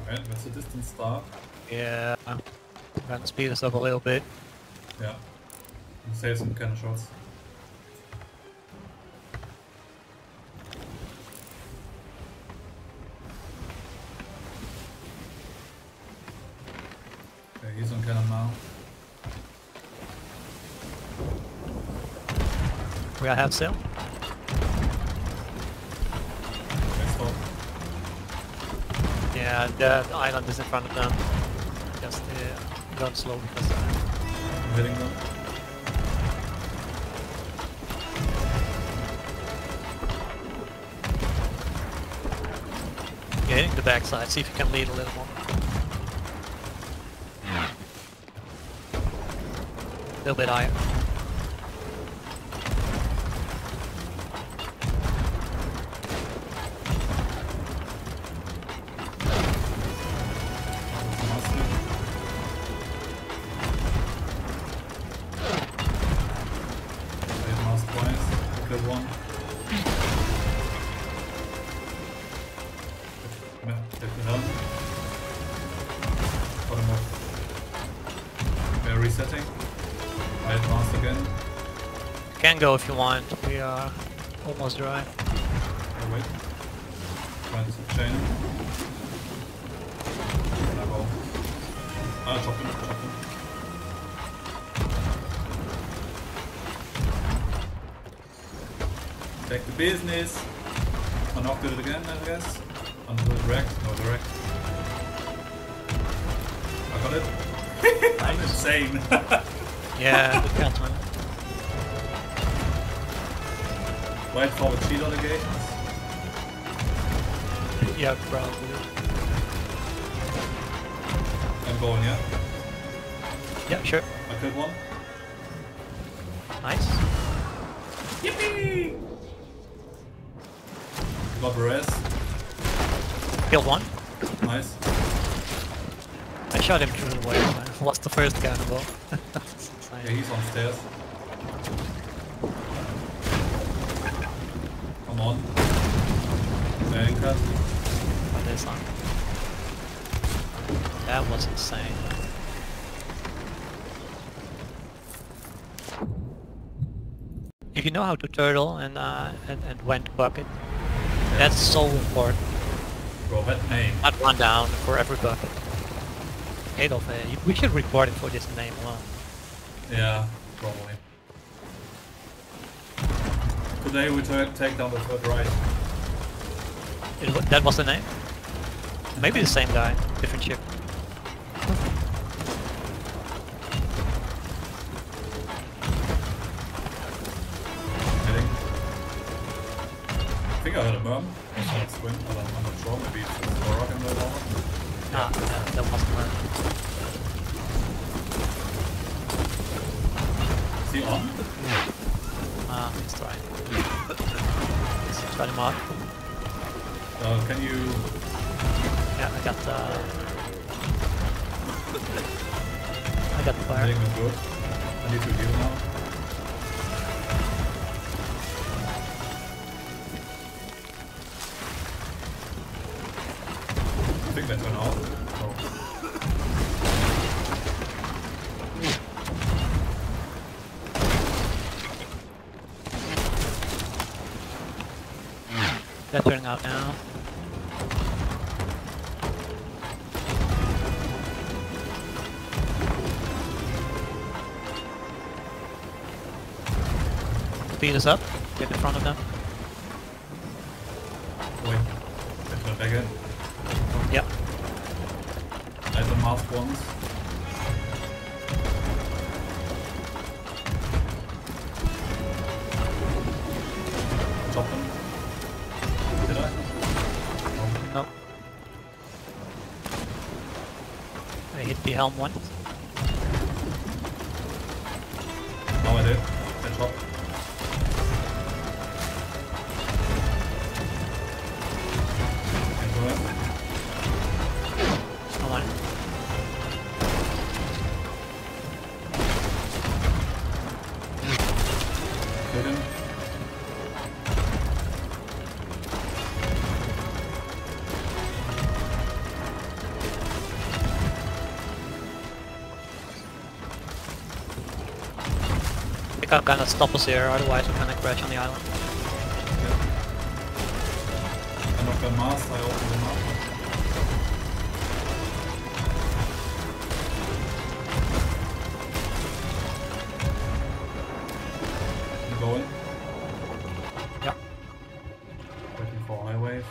Alright, that's a distant start. Yeah, I'm gonna speed us up a little bit. Yeah. And save some cannon shots. Okay, he's on cannon now. We got half sail. Okay, stop. Yeah, the island is in front of them. Just going slow because I'm hitting them. you're hitting the backside. See if you can lead a little more. A little bit higher. Take the helm. Bottom of. We're resetting. I advanced again. Can go if you want. We are almost dry. Oh wait. Trying to chain. I go. Chop him. Take the business. I knocked it again, I guess. Under the direct. No, direct. I got it. I'm insane. Yeah, good catch, man. Right forward cheat on the gate. Yeah, probably. I'm going, yeah? Yeah, sure. I killed one. Nice. Yippee! Got the res. Killed one. Nice. I shot him through the wire, man. Lost the first cannonball. Yeah, he's on stairs. Come on. Anchor. Oh, this one. That was insane. If you know how to turtle and went bucket, that's so important. Bro, that name. Not one down for every bucket. Adolf, we should record it for this name alone. Yeah, probably. Today we take down the third right. That was the name? Maybe the same guy, different ship. Hitting. I think I heard a murm. It's not swim, but I'm not sure. Maybe it's a rock in the water. Ah, yeah, that was the one. Is he on? Ah, let's try. Let's try them out. Can you... Yeah, I got the fire. Hitting them good. I need to heal now. I think that went off. Oh. They're turning out now. Speed us up. Get in front of them. Wait. Let's go back in. Yep. I have the masked ones. Chop them. Did I? No. I hit the helm once. No, I did. I chopped. Come on. Hit him. think I'm gonna stop us here, otherwise we're gonna crash on the island. Yeah. And of the mast, I open them up. I'm going. Yeah. Waiting for high wave.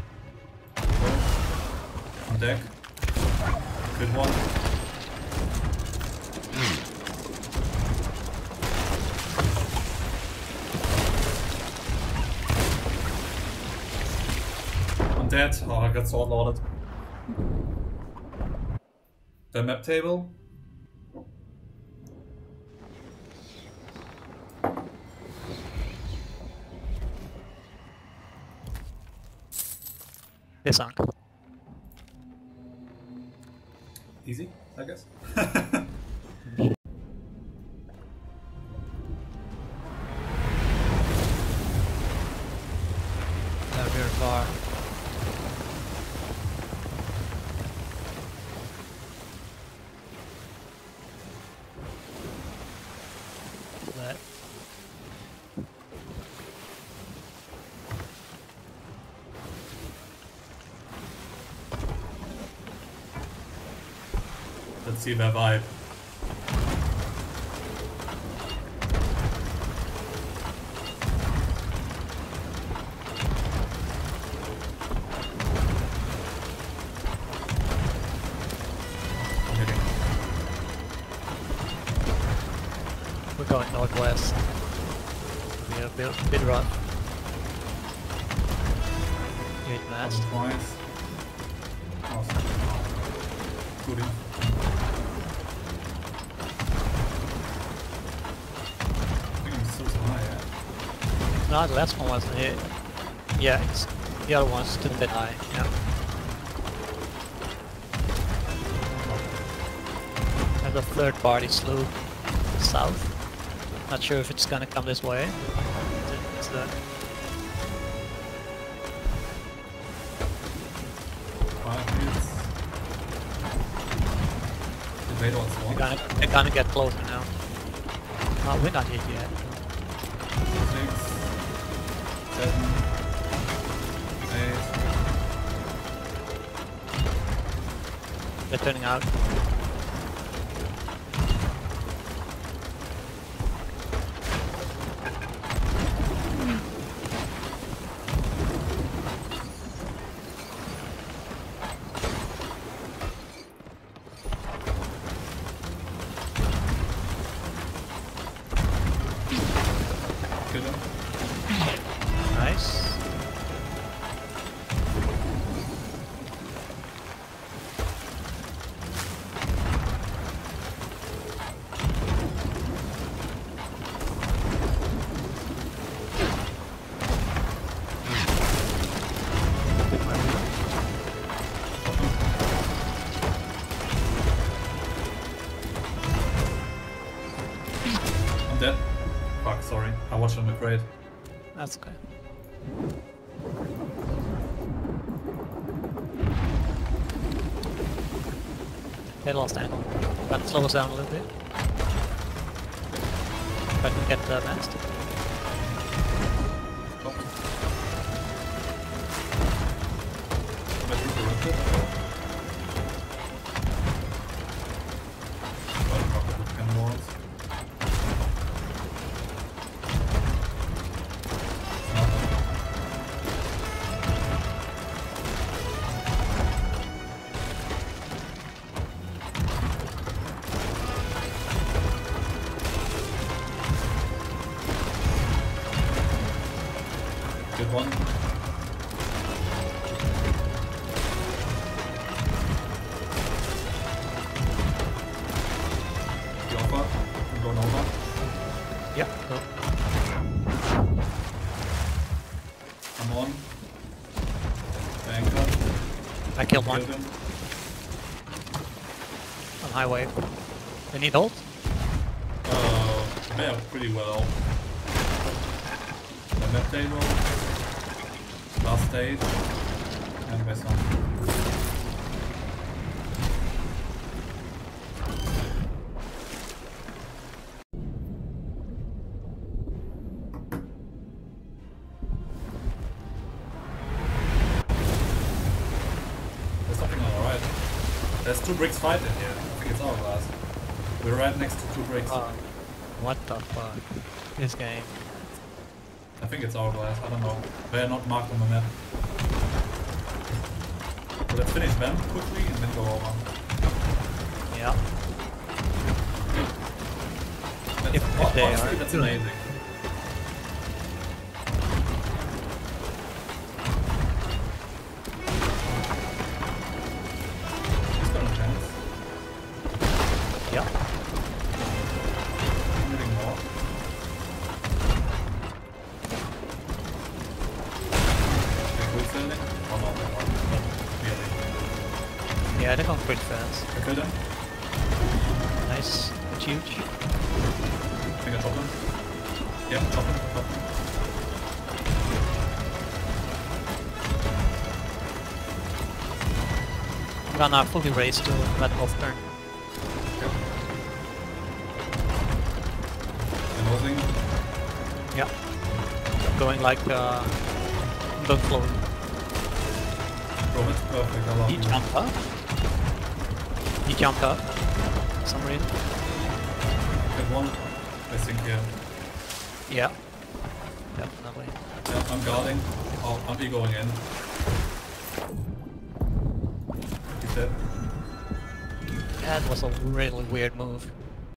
On deck. Good one. I'm dead. Oh, I got sword loaded. The map table. This sunk. Easy, I guess. Not very far. That. Let's see their vibe. I'm hitting. We're going northwest. We're a bit rough. Gate mast. Twice. Awesome. Goodie. No, the last one wasn't hit. Yeah, it's, the other one's still a bit high, yeah. There's a third party sloop south. Not sure if it's gonna come this way. It's the... 5 hits. They don't swan. They're gonna get closer now. Oh, we're not hit yet. 6, 7, 8. They're turning out. Kill him. Nice. I'm dead. Fuck, sorry. I watched on the crate. That's okay. They lost angle. But slow us down a little bit. If I can get the mast. Oh. But interrupted. Got a couple of cannonballs. Good one. The offer. I'm going over. Yeah, go. I'm on. The anchor. I killed one. Killed him. On highway. They need hold? They are pretty well. The map table. Last stage. And best one. There's 2 bricks fighting here. I think it's hourglass. We're right next to 2 bricks. What the fuck? This game. I think it's hourglass, I don't know. They're not marked on the map. So let's finish them quickly and then go over. Yeah. If they honestly, are. that's amazing. He's got a chance. Yeah. Moving more. Good selling? Oh no, they're not. Not really. Yeah, they're going pretty fast. I killed him. Nice. That's huge. I think I top him. Yeah, top him, top him. I'm gonna fully race to let him off turn. Okay. And nosing. Yeah. Going like boat flow. Bro, that's perfect, I love He you. jumped up. He jumped up. For some reason. Get one, I think here. Yeah. Definitely. Yeah, I'm guarding. Oh, I'm egoing in. He's dead. That was a really weird move.